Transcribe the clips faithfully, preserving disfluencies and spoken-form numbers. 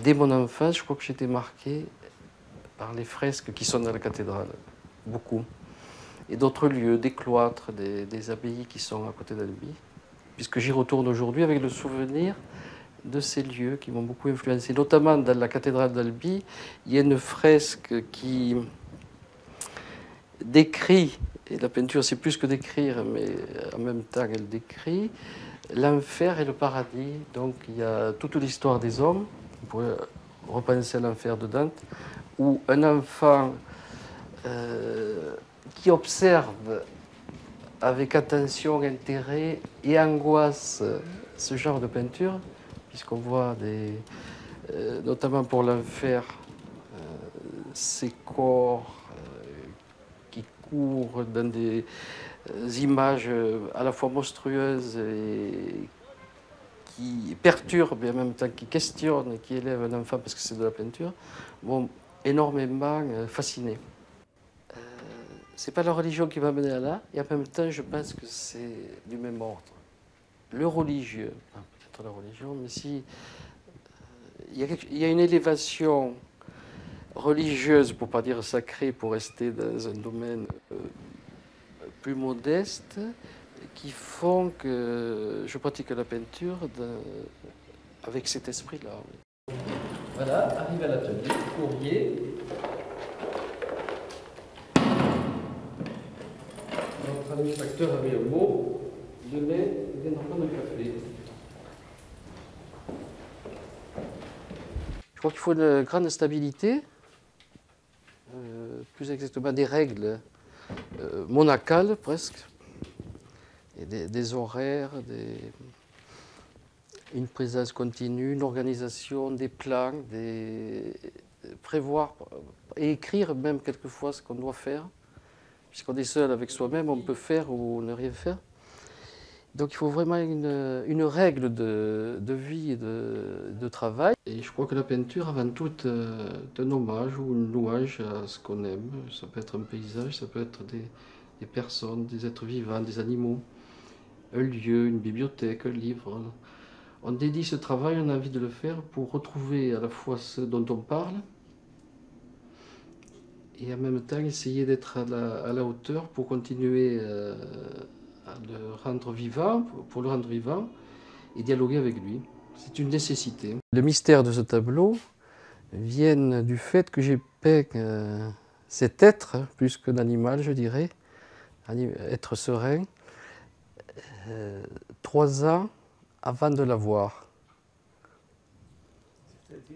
Dès mon enfance, je crois que j'étais marqué par les fresques qui sont dans la cathédrale, beaucoup. Et d'autres lieux, des cloîtres, des, des abbayes qui sont à côté d'Albi, puisque j'y retourne aujourd'hui avec le souvenir de ces lieux qui m'ont beaucoup influencé. Notamment dans la cathédrale d'Albi, il y a une fresque qui décrit, et la peinture c'est plus que d'écrire, mais en même temps elle décrit, l'enfer et le paradis. Donc il y a toute l'histoire des hommes, on pourrait repenser à l'enfer de Dante, où un enfant euh, qui observe avec attention, intérêt et angoisse ce genre de peinture, puisqu'on voit des, euh, notamment pour l'enfer, euh, ces corps euh, qui courent dans des euh, images à la fois monstrueuses et qui perturbent et en même temps qui questionnent et qui élèvent un enfant parce que c'est de la peinture, m'ont énormément euh, fasciné. Euh, c'est pas la religion qui m'a mené à là, et en même temps je pense que c'est du même ordre. Le religieux, peut-être la religion, mais si il y a, il y a une élévation religieuse, pour ne pas dire sacrée, pour rester dans un domaine euh, plus modeste, qui font que je pratique la peinture de, avec cet esprit-là. Oui. Voilà, arrive à l'atelier, courrier. Notre administrateur avait un mot, de lait, il vient de prendre un café. Je crois qu'il faut une grande stabilité, euh, plus exactement des règles euh, monacales presque, et des, des horaires, des, une présence continue, une organisation, des plans, des, prévoir et écrire même quelquefois ce qu'on doit faire. Puisqu'on est seul avec soi-même, on peut faire ou ne rien faire. Donc il faut vraiment une, une règle de, de vie et de, de travail. Et je crois que la peinture, avant tout, est un hommage ou une louange à ce qu'on aime. Ça peut être un paysage, ça peut être des, des personnes, des êtres vivants, des animaux, un lieu, une bibliothèque, un livre. On dédie ce travail, on a envie de le faire pour retrouver à la fois ce dont on parle et en même temps essayer d'être à la, à la hauteur pour continuer euh, à le rendre vivant, pour le rendre vivant et dialoguer avec lui. C'est une nécessité. Le mystère de ce tableau vient du fait que j'ai peint euh, cet être, plus qu'un animal je dirais, être serein, euh, trois ans avant de l'avoir. C'est-à-dire ?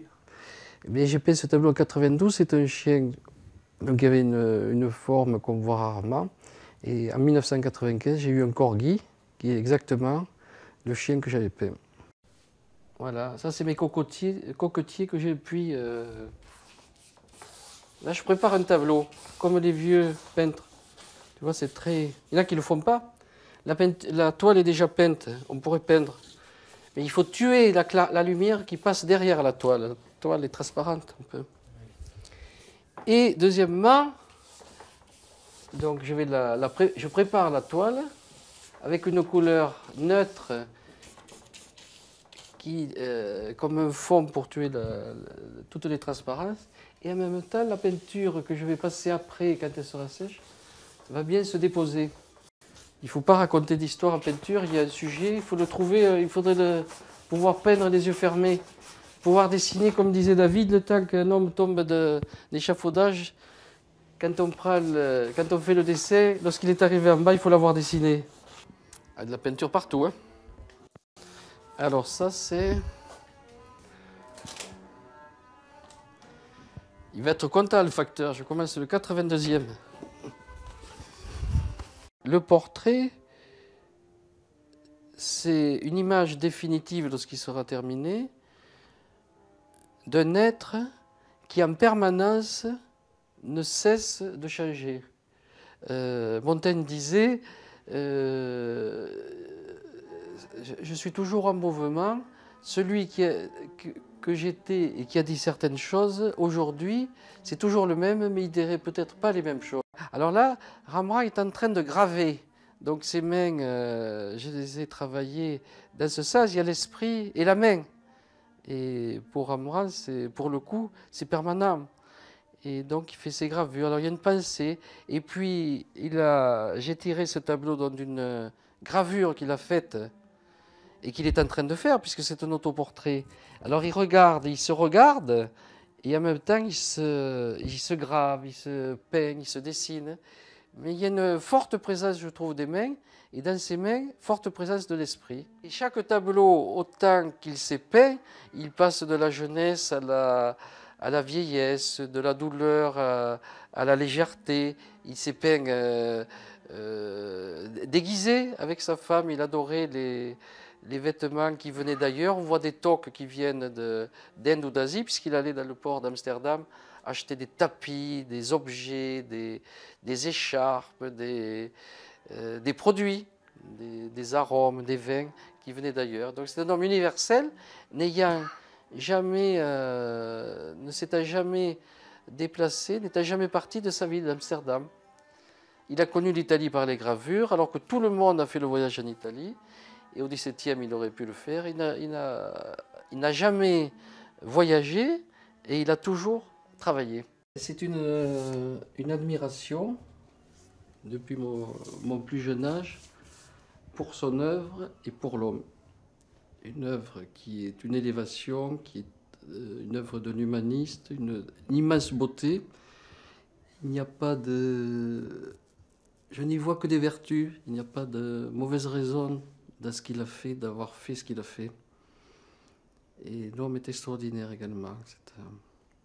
Mais j'ai peint ce tableau en quatre-vingt-douze, c'est un chien donc, qui avait une, une forme qu'on voit rarement. Et en mille neuf cent quatre-vingt-quinze, j'ai eu un corgi, qui est exactement le chien que j'avais peint. Voilà, ça c'est mes cocotiers, coquetiers que j'ai depuis... Euh... Là, je prépare un tableau, comme les vieux peintres. Tu vois, c'est très... Il y en a qui ne le font pas. La, peinte... la toile est déjà peinte, on pourrait peindre. Mais il faut tuer la, la lumière qui passe derrière la toile. La toile est transparente un peu. Et deuxièmement, donc je, vais la, la pré... je prépare la toile avec une couleur neutre qui, euh, comme un fond pour tuer la, la, toutes les transparences. Et en même temps, la peinture que je vais passer après, quand elle sera sèche, va bien se déposer. Il ne faut pas raconter d'histoire en peinture, il y a un sujet, il faut le trouver, il faudrait le, pouvoir peindre les yeux fermés, pouvoir dessiner, comme disait David, le temps qu'un homme tombe d'échafaudage, quand, on prend le, quand on fait le dessin, lorsqu'il est arrivé en bas, il faut l'avoir dessiné. Il y a de la peinture partout. Hein. Alors ça, c'est... Il va être content, le facteur. Je commence le quatre-vingt-deuxième. Le portrait, c'est une image définitive lorsqu'il sera terminé d'un être qui en permanence ne cesse de changer. Euh, Montaigne disait euh, je, je suis toujours en mouvement. Celui qui a, que, que j'étais et qui a dit certaines choses, aujourd'hui, c'est toujours le même, mais il dirait peut-être pas les mêmes choses. Alors là, Rembrandt est en train de graver. Donc ses mains, euh, je les ai travaillées dans ce sens, il y a l'esprit et la main. Et pour Rembrandt, c'est, pour le coup, c'est permanent. Et donc, il fait ses gravures. Alors, il y a une pensée. Et puis, il a, j'ai tiré ce tableau d'une gravure qu'il a faite et qu'il est en train de faire, puisque c'est un autoportrait. Alors, il regarde, il se regarde, et en même temps, il se, il se grave, il se peigne, il se dessine. Mais il y a une forte présence, je trouve, des mains, et dans ces mains, forte présence de l'esprit. Et chaque tableau, autant qu'il s'est peint, il passe de la jeunesse à la, à la vieillesse, de la douleur à, à la légèreté. Il s'est peint euh, euh, déguisé avec sa femme, il adorait les, les vêtements qui venaient d'ailleurs. On voit des toques qui viennent de, d'Inde ou d'Asie, puisqu'il allait dans le port d'Amsterdam acheter des tapis, des objets, des, des écharpes, des, euh, des produits, des, des arômes, des vins qui venaient d'ailleurs. Donc c'est un homme universel, n'ayant jamais, euh, ne s'étant jamais déplacé, n'étant jamais parti de sa ville d'Amsterdam. Il a connu l'Italie par les gravures, alors que tout le monde a fait le voyage en Italie. Et au dix-septième, il aurait pu le faire. Il n'a, il n'a, il n'a jamais voyagé et il a toujours travaillé. C'est une, euh, une admiration depuis mon, mon plus jeune âge pour son œuvre et pour l'homme. Une œuvre qui est une élévation, qui est euh, une œuvre d'un humaniste, une, une immense beauté. Il n'y a pas de... Je n'y vois que des vertus, il n'y a pas de mauvaise raison dans ce qu'il a fait, d'avoir fait ce qu'il a fait. Et l'homme est extraordinaire également. C'est un...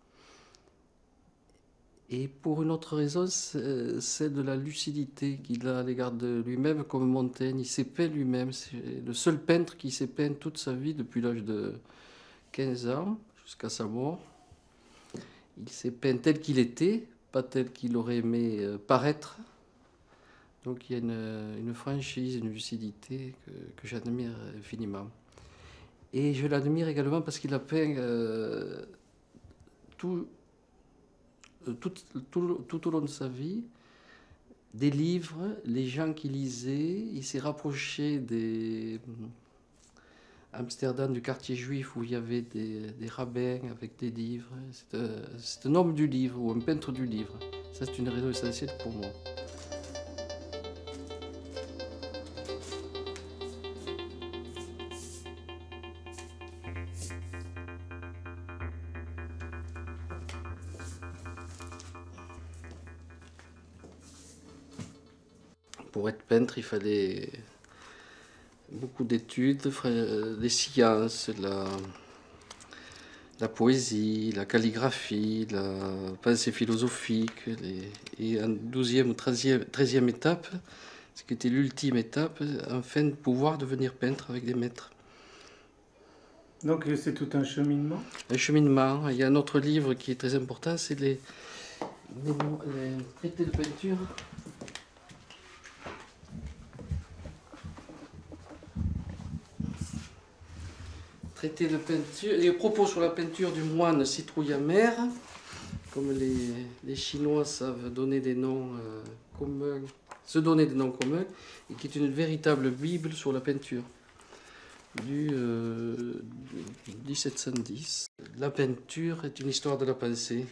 Et pour une autre raison, c'est celle de la lucidité qu'il a à l'égard de lui-même, comme Montaigne. Il s'est peint lui-même. C'est le seul peintre qui s'est peint toute sa vie, depuis l'âge de quinze ans jusqu'à sa mort. Il s'est peint tel qu'il était, pas tel qu'il aurait aimé paraître. Donc il y a une, une franchise, une lucidité que, que j'admire infiniment. Et je l'admire également parce qu'il a peint euh, tout... Tout, tout, tout au long de sa vie, des livres, les gens qui lisaient. Il s'est rapproché des Amsterdam, du quartier juif où il y avait des, des rabbins avec des livres. C'est un, c'est un homme du livre ou un peintre du livre. Ça, c'est une raison essentielle pour moi. Pour être peintre, il fallait beaucoup d'études, des sciences, la, la poésie, la calligraphie, la pensée philosophique. Les, et en douzième ou treizième étape, ce qui était l'ultime étape, afin de pouvoir devenir peintre avec des maîtres. Donc c'est tout un cheminement. Un cheminement. Il y a un autre livre qui est très important, c'est les, les, les traités de peinture. Traité de peinture, les propos sur la peinture du moine citrouille-amer, comme les, les Chinois savent donner des noms euh, communs, se donner des noms communs, et qui est une véritable Bible sur la peinture du, euh, du dix-sept cent dix. La peinture est une histoire de la pensée.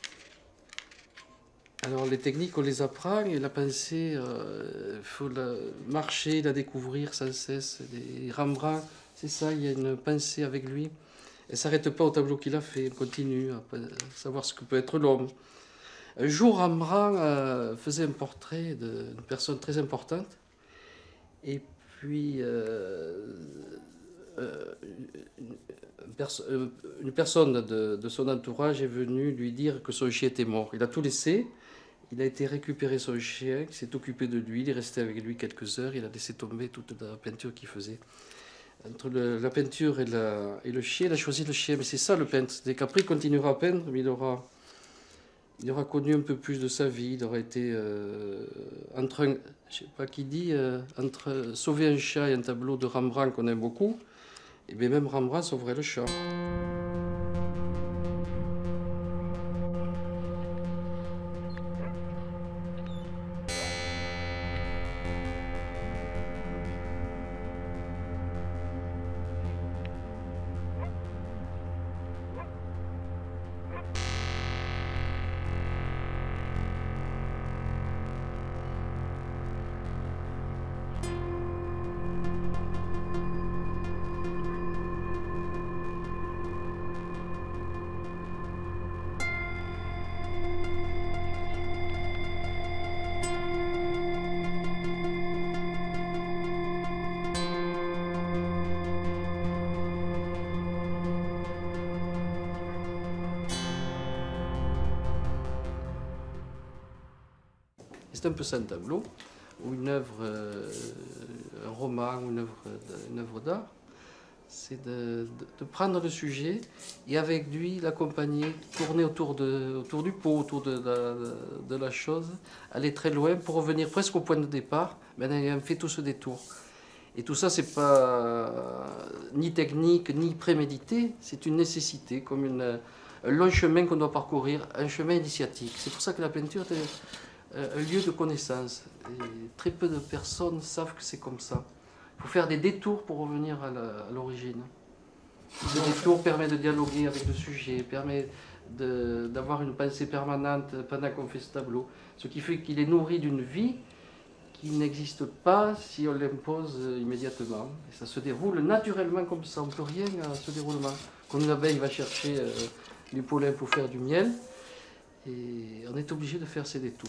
Alors les techniques, on les apprend, et la pensée, il euh, faut la marcher, la découvrir sans cesse. Les Rembrandt, c'est ça, il y a une pensée avec lui. Elle ne s'arrête pas au tableau qu'il a fait, elle continue à savoir ce que peut être l'homme. Un jour, Rembrandt euh, faisait un portrait d'une personne très importante, et puis euh, euh, une, perso une personne de, de son entourage est venue lui dire que son chien était mort. Il a tout laissé, il a été récupérer son chien, il s'est occupé de lui, il est resté avec lui quelques heures, il a laissé tomber toute la peinture qu'il faisait. Entre le, la peinture et, la, et le chien, il a choisi le chien. Mais c'est ça le peintre. C'est qu'après, il continuera à peindre, mais il aura, il aura connu un peu plus de sa vie. Il aura été euh, entre un, je sais pas qui dit, euh, entre sauver un chat et un tableau de Rembrandt qu'on aime beaucoup. Et bien même Rembrandt sauverait le chat. c'est un peu ça un tableau, ou une œuvre, euh, un roman, ou une œuvre, une œuvre d'art. C'est de, de, de prendre le sujet et avec lui l'accompagner, tourner autour, de, autour du pot, autour de la, de la chose, aller très loin pour revenir presque au point de départ, mais en ayant fait tout ce détour. Et tout ça, c'est pas ni technique, ni prémédité, c'est une nécessité, comme une, un long chemin qu'on doit parcourir, un chemin initiatique. C'est pour ça que la peinture est un lieu de connaissance. Et très peu de personnes savent que c'est comme ça. Il faut faire des détours pour revenir à l'origine. Le détour permet de dialoguer avec le sujet, permet d'avoir une pensée permanente pendant qu'on fait ce tableau, ce qui fait qu'il est nourri d'une vie qui n'existe pas si on l'impose immédiatement. Et ça se déroule naturellement comme ça, on ne peut rien à ce déroulement. Comme une abeille va chercher euh, du pollen pour faire du miel, et on est obligé de faire ces détours.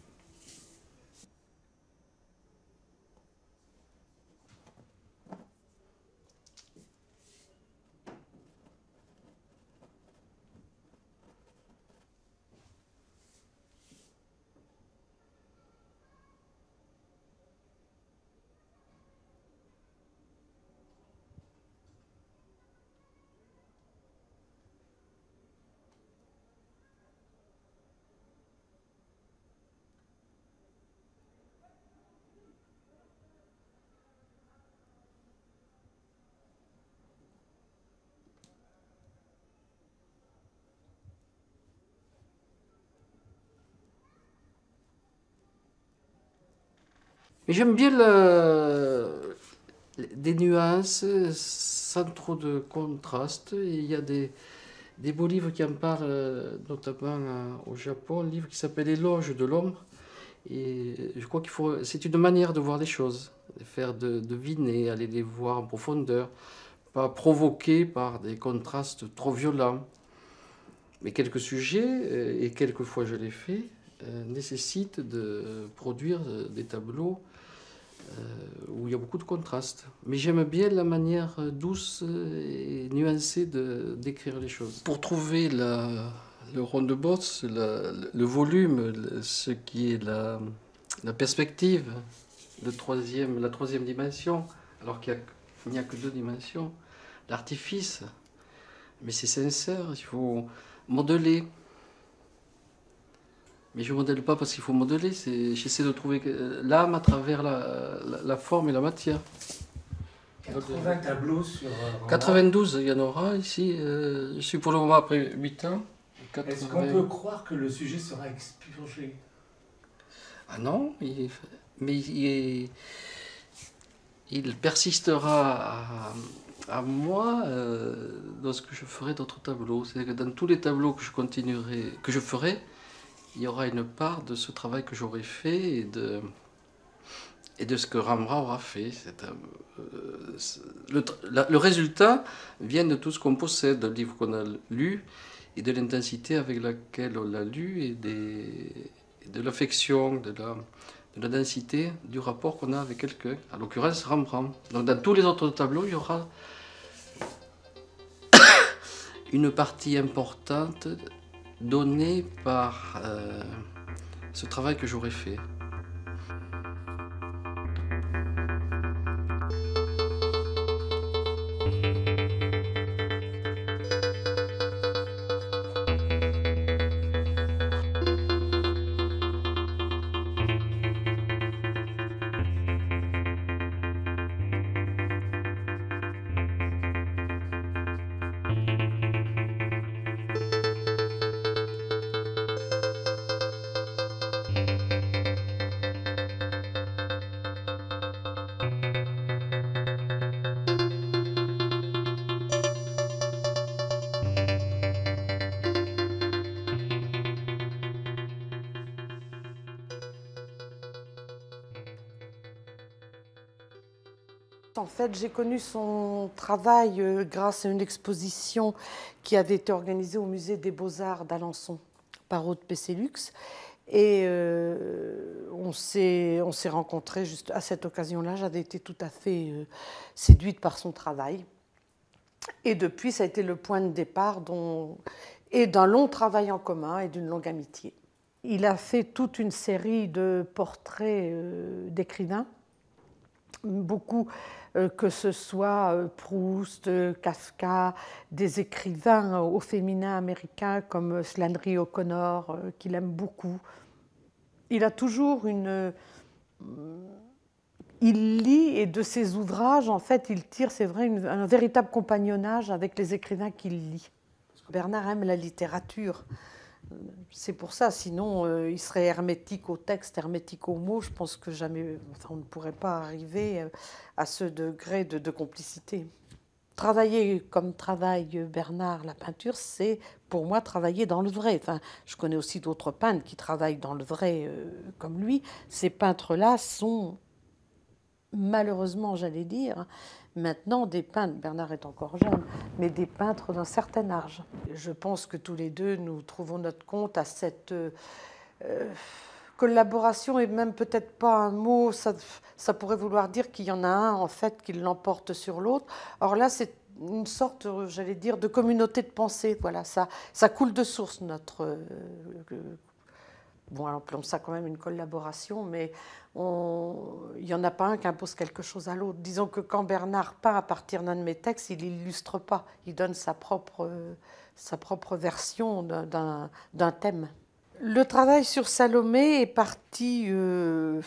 Mais j'aime bien le, des nuances sans trop de contraste. Il y a des, des beaux livres qui en parlent, notamment au Japon, un livre qui s'appelle Éloge de l'ombre. Et je crois qu'il faut, c'est une manière de voir les choses, de faire de, deviner, aller les voir en profondeur, pas provoqués par des contrastes trop violents. Mais quelques sujets, et quelquefois je l'ai fait, euh, nécessitent de produire des tableaux euh, où il y a beaucoup de contrastes. Mais j'aime bien la manière douce et nuancée de, d'écrire les choses. Pour trouver la, le rond de bosse, la, le volume, le, ce qui est la, la perspective, le troisième, la troisième dimension, alors qu'il n'y a, a que deux dimensions, l'artifice, mais c'est sincère, il faut modeler. Mais je ne modèle pas parce qu'il faut modeler, j'essaie de trouver l'âme à travers la, la, la forme et la matière. quatre-vingts tableaux sur... Euh, quatre-vingt-douze, il y en aura ici. Euh, je suis pour le moment après huit ans. Est-ce qu'on peut croire que le sujet sera expurgé? Ah non, il, mais il, il persistera à, à moi euh, lorsque je ferai d'autres tableaux. C'est-à-dire que dans tous les tableaux que je continuerai, que je ferai, il y aura une part de ce travail que j'aurai fait et de, et de ce que Rembrandt aura fait. Euh, le, la, le résultat vient de tout ce qu'on possède, d'un livre qu'on a lu, et de l'intensité avec laquelle on l'a lu, et, des, et de l'affection, de la, de la densité du rapport qu'on a avec quelqu'un, en l'occurrence Rembrandt. Donc dans tous les autres tableaux, il y aura une partie importante donnée par euh, ce travail que j'aurais fait. En fait, j'ai connu son travail euh, grâce à une exposition qui avait été organisée au musée des Beaux-Arts d'Alençon par Aude Pesselux. Et euh, on s'est on s'est rencontrés juste à cette occasion-là. J'avais été tout à fait euh, séduite par son travail. Et depuis, ça a été le point de départ dont, et d'un long travail en commun et d'une longue amitié. Il a fait toute une série de portraits euh, d'écrivains, beaucoup, euh, que ce soit euh, Proust, euh, Kafka, des écrivains euh, au féminin américains comme Flannery O'Connor, euh, qu'il aime beaucoup. Il a toujours une... Euh, il lit, et de ses ouvrages, en fait, il tire, c'est vrai, une, un véritable compagnonnage avec les écrivains qu'il lit. Bernard aime la littérature. C'est pour ça, sinon euh, il serait hermétique au texte, hermétique aux mots. Je pense que jamais, enfin, on ne pourrait pas arriver à ce degré de, de complicité. Travailler comme travaille Bernard la peinture, c'est pour moi travailler dans le vrai. Enfin, je connais aussi d'autres peintres qui travaillent dans le vrai euh, comme lui. Ces peintres-là sont malheureusement, j'allais dire, maintenant des peintres, Bernard est encore jeune, mais des peintres d'un certain âge. Je pense que tous les deux, nous trouvons notre compte à cette euh, collaboration, et même peut-être pas un mot, ça, ça pourrait vouloir dire qu'il y en a un, en fait, qui l'emporte sur l'autre. Or là, c'est une sorte, j'allais dire, de communauté de pensée. Voilà, ça, ça coule de source, notre... Euh, bon, appelons ça quand même une collaboration, mais on... il n'y en a pas un qui impose quelque chose à l'autre. Disons que quand Bernard peint à partir d'un de mes textes, il n'illustre pas, il donne sa propre, euh, sa propre version d'un, d'un thème. Le travail sur Salomé est parti euh,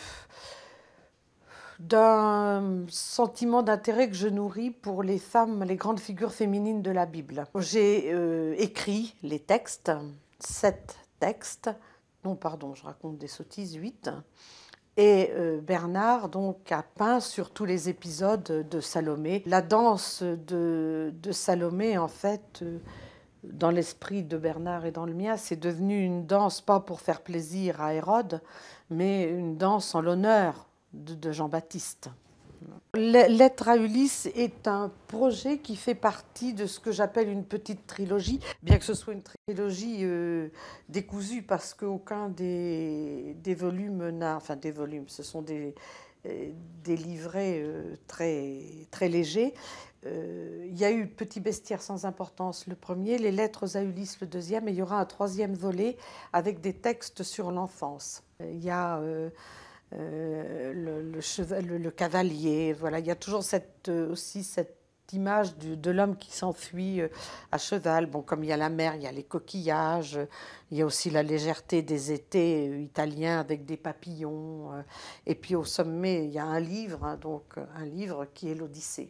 d'un sentiment d'intérêt que je nourris pour les femmes, les grandes figures féminines de la Bible. J'ai euh, écrit les textes, sept textes, non pardon, je raconte des sottises, huit, et euh, Bernard donc a peint sur tous les épisodes de Salomé. La danse de, de Salomé, en fait, euh, dans l'esprit de Bernard et dans le mien, c'est devenu une danse pas pour faire plaisir à Hérode, mais une danse en l'honneur de, de Jean-Baptiste. Lettre à Ulysse est un projet qui fait partie de ce que j'appelle une petite trilogie, bien que ce soit une trilogie euh, décousue, parce qu'aucun des, des volumes n'a... Enfin, des volumes, ce sont des, des livrets euh, très, très légers. Euh, il y a eu Petit bestiaire sans importance, le premier, les lettres à Ulysse, le deuxième, et il y aura un troisième volet avec des textes sur l'enfance. Il y a... Euh, Euh, le, le, cheval, le, le cavalier, voilà, il y a toujours cette, euh, aussi cette image du, de l'homme qui s'enfuit euh, à cheval. Bon, comme il y a la mer, il y a les coquillages, euh, il y a aussi la légèreté des étés euh, italiens avec des papillons. Euh, et puis au sommet, il y a un livre, hein, donc un livre qui est l'Odyssée.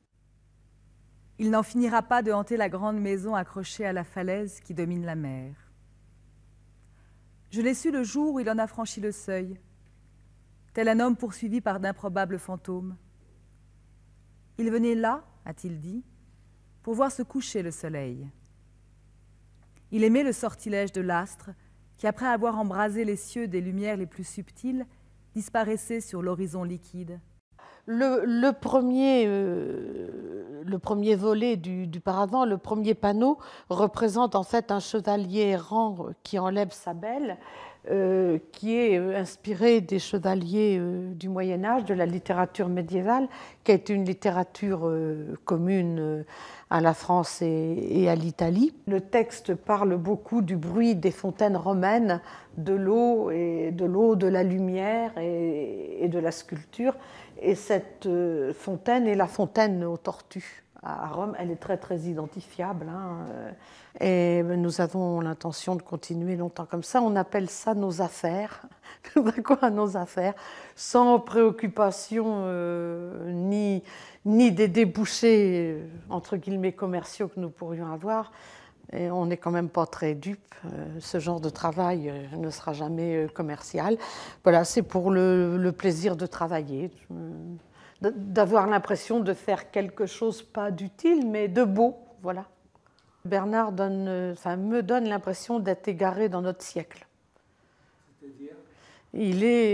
Il n'en finira pas de hanter la grande maison accrochée à la falaise qui domine la mer. Je l'ai su le jour où il en a franchi le seuil, tel un homme poursuivi par d'improbables fantômes. Il venait là, a-t-il dit, pour voir se coucher le soleil. Il aimait le sortilège de l'astre qui, après avoir embrasé les cieux des lumières les plus subtiles, disparaissait sur l'horizon liquide. Le, le, premier, euh, le premier volet du, du paravent, le premier panneau, représente en fait un chevalier errant qui enlève sa belle, euh, qui est inspiré des chevaliers euh, du Moyen-Âge, de la littérature médiévale, qui a été une littérature euh, commune euh, à la France et, et à l'Italie. Le texte parle beaucoup du bruit des fontaines romaines, de l'eau, et de l'eau, de la lumière et, et de la sculpture. Et cette euh, fontaine est la fontaine aux tortues. À Rome, elle est très très identifiable. Hein. Et nous avons l'intention de continuer longtemps comme ça. On appelle ça nos affaires. Quoi, nos affaires, sans préoccupation euh, ni, ni des débouchés euh, entre guillemets commerciaux que nous pourrions avoir. Et on n'est quand même pas très dupe. Ce genre de travail ne sera jamais commercial. Voilà, c'est pour le, le plaisir de travailler, d'avoir l'impression de faire quelque chose pas d'utile, mais de beau. Voilà. Bernard donne, enfin, me donne l'impression d'être égaré dans notre siècle. C'est-à-dire ? Il est...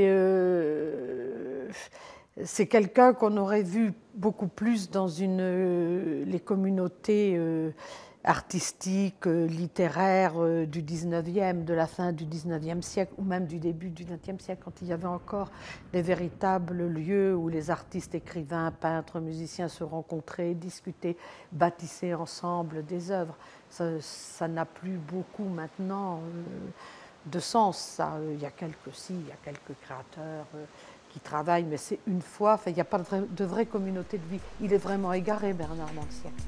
Euh, c'est quelqu'un qu'on aurait vu beaucoup plus dans une, euh, les communautés... Euh, artistique, littéraire du dix-neuvième, de la fin du dix-neuvième siècle, ou même du début du vingtième siècle, quand il y avait encore les véritables lieux où les artistes, écrivains, peintres, musiciens se rencontraient, discutaient, bâtissaient ensemble des œuvres. Ça, ça n'a plus beaucoup maintenant. de sens, ça. Il y a quelques, si, il y a quelques créateurs euh, qui travaillent, mais c'est une fois, enfin, il n'y a pas de, vraie, de vraie communauté de vie. Il est vraiment égaré, Bernard, dans le siècle.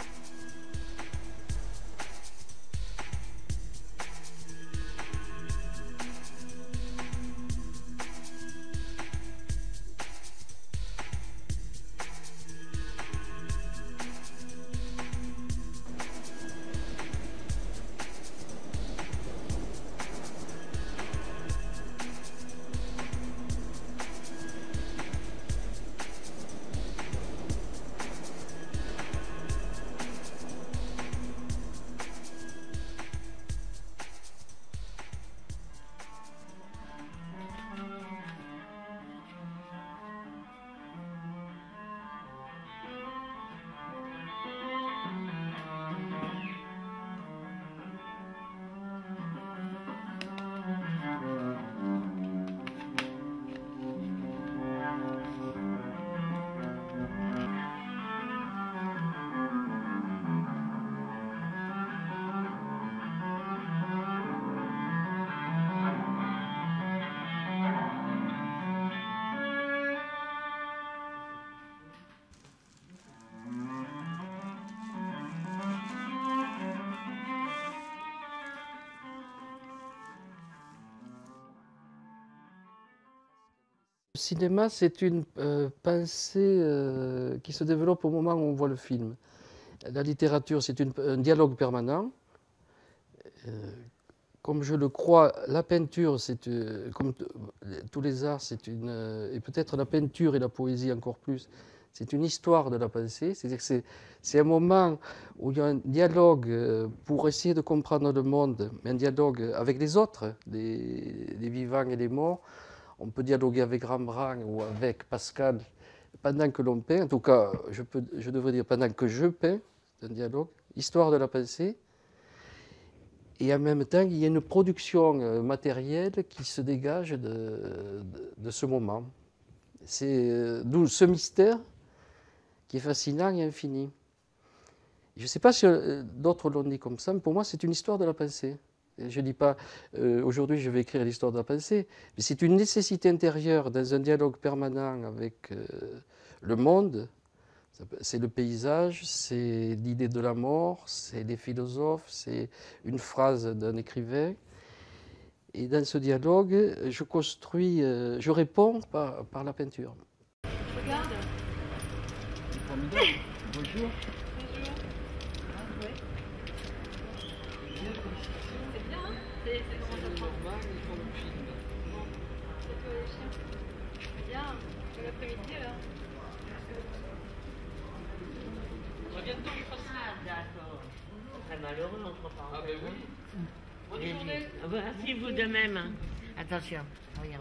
Le cinéma, c'est une euh, pensée euh, qui se développe au moment où on voit le film. La littérature, c'est un dialogue permanent. Euh, comme je le crois, la peinture, c'est euh, comme tous les arts, c'est une euh, et peut-être la peinture et la poésie encore plus, c'est une histoire de la pensée. C'est-à-dire que c'est, c'est un moment où il y a un dialogue euh, pour essayer de comprendre le monde, mais un dialogue avec les autres, les, les vivants et les morts. On peut dialoguer avec Rembrandt ou avec Pascal pendant que l'on peint. En tout cas, je, peux, je devrais dire pendant que je peins, c'est un dialogue, histoire de la pensée. Et en même temps, il y a une production matérielle qui se dégage de, de, de ce moment. C'est d'où ce mystère qui est fascinant et infini. Je ne sais pas si d'autres l'ont dit comme ça, mais pour moi, c'est une histoire de la pensée. Je ne dis pas, euh, aujourd'hui je vais écrire l'histoire de la pensée, mais c'est une nécessité intérieure dans un dialogue permanent avec euh, le monde. C'est le paysage, c'est l'idée de la mort, c'est les philosophes, c'est une phrase d'un écrivain. Et dans ce dialogue, je construis, euh, je réponds par, par la peinture. Regarde. C'est formidable. Bonjour. C'est bien, hein? C'est comment ça se passe? C'est toi les chiens. Bien, bon après-midi alors. Ça vient de temps, je passe. Ah, d'accord. Très malheureux, entre parenthèses. Ah, ben oui. Bonne journée. Ah, bah, si vous de même. Attention, regarde.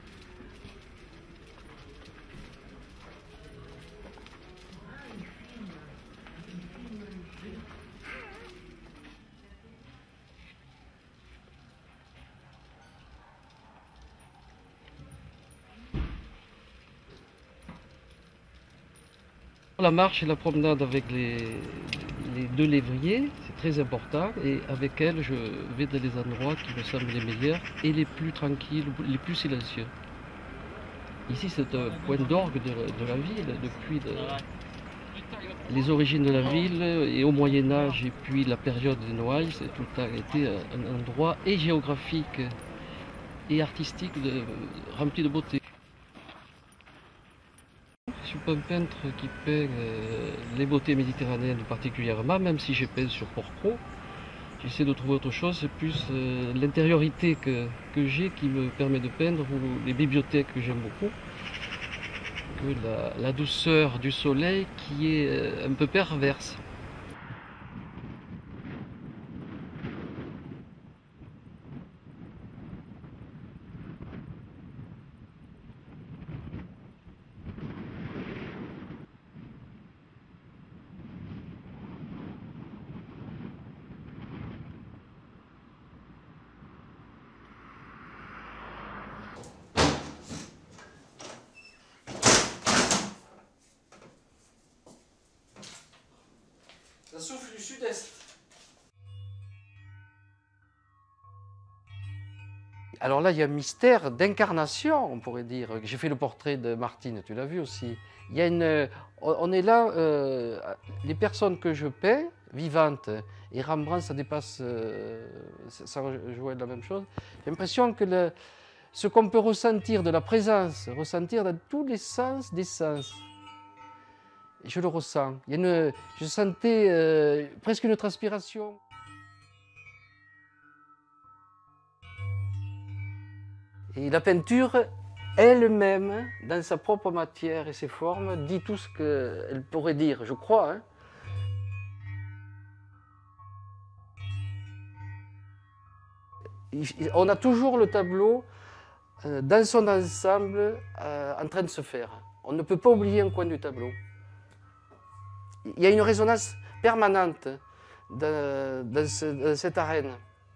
La marche et la promenade avec les, les deux lévriers, c'est très important. Et avec elles, je vais dans les endroits qui me semblent les meilleurs et les plus tranquilles, les plus silencieux. Ici, c'est un point d'orgue de, de la ville, depuis de, les origines de la ville et au Moyen-Âge, et puis la période des Noailles, c'est tout a été un endroit et géographique et artistique de, rempli de beauté. Je ne suis pas un peintre qui peint euh, les beautés méditerranéennes particulièrement, même si j'ai peint sur Porpro. J'essaie de trouver autre chose, c'est plus euh, l'intériorité que, que j'ai qui me permet de peindre, ou les bibliothèques que j'aime beaucoup, que la, la douceur du soleil qui est euh, un peu perverse. Ça souffle du sud-est. Alors là, il y a un mystère d'incarnation, on pourrait dire. J'ai fait le portrait de Martine, tu l'as vu aussi. Il y a une, on est là, euh, les personnes que je peins, vivantes, et Rembrandt, ça dépasse, euh, ça rejoint la même chose. J'ai l'impression que le, ce qu'on peut ressentir de la présence, ressentir dans tous les sens des sens, je le ressens. Il y a une, je sentais euh, presque une transpiration. Et la peinture elle-même, dans sa propre matière et ses formes, dit tout ce qu'elle pourrait dire, je crois. Hein. On a toujours le tableau euh, dans son ensemble euh, en train de se faire. On ne peut pas oublier un coin du tableau. Il y a une résonance permanente dans, dans, ce, dans cette arène.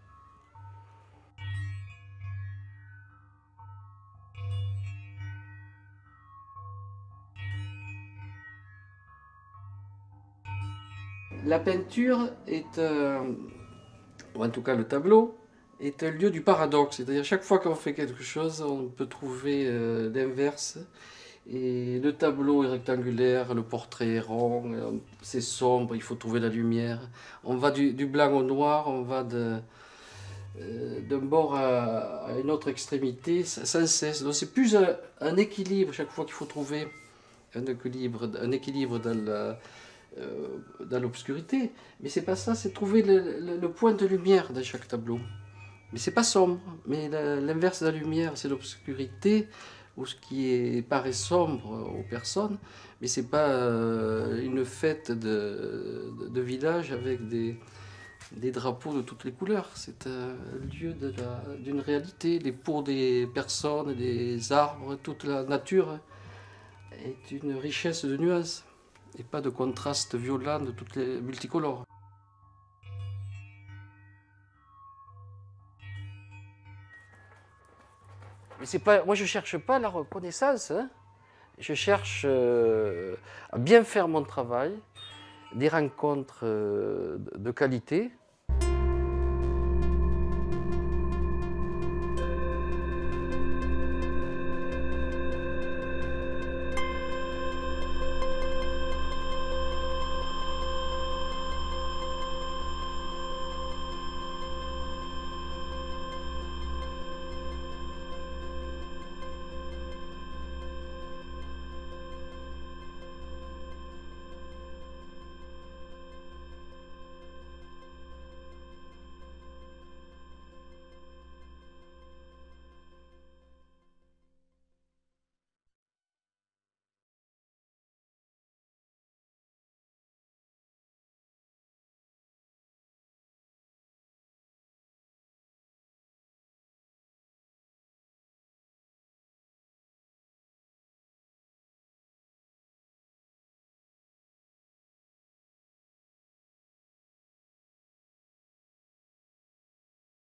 La peinture est, euh, ou en tout cas le tableau, est un lieu du paradoxe. C'est-à-dire chaque fois qu'on fait quelque chose, on peut trouver euh, l'inverse. Et le tableau est rectangulaire, le portrait est rond, c'est sombre, il faut trouver la lumière. On va du, du blanc au noir, on va de, euh, d'un bord à, à une autre extrémité sans cesse. Donc c'est plus un, un équilibre chaque fois qu'il faut trouver un équilibre, un équilibre dans la, euh, dans l'obscurité. Mais c'est pas ça, c'est trouver le, le, le point de lumière dans chaque tableau. Mais c'est pas sombre, mais l'inverse de la lumière, c'est l'obscurité, ou ce qui est, paraît sombre aux personnes, mais c'est pas euh, une fête de, de, de village avec des, des drapeaux de toutes les couleurs. C'est un lieu d'une réalité. Les pour des personnes, des arbres, toute la nature est une richesse de nuances et pas de contrastes violents de toutes les multicolores. Mais c'est pas, moi je ne cherche pas la reconnaissance, hein. Je cherche euh, à bien faire mon travail, des rencontres euh, de qualité,